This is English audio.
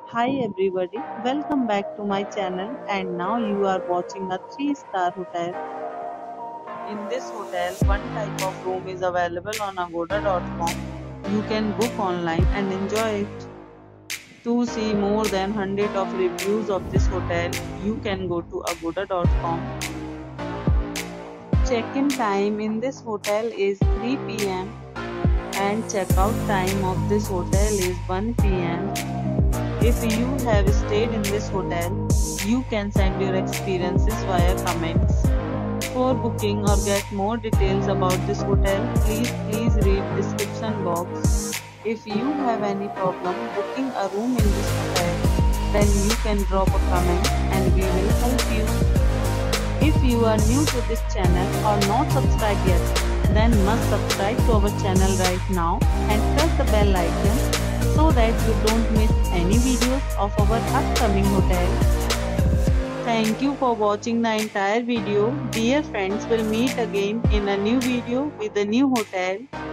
Hi everybody, welcome back to my channel and now you are watching a 3-star hotel. In this hotel, one type of room is available on agoda.com. You can book online and enjoy it. To see more than 100 of reviews of this hotel, you can go to agoda.com. Check-in time in this hotel is 3 p.m. and checkout time of this hotel is 1 p.m. If you have stayed in this hotel, you can send your experiences via comments. For booking or get more details about this hotel, please read description box. If you have any problem booking a room in this hotel, then you can drop a comment and we will help you. If you are new to this channel or not subscribed yet, then must subscribe to our channel right now and press the bell icon so that you don't miss any videos of our upcoming hotel. Thank you for watching the entire video. Dear friends, will meet again in a new video with a new hotel.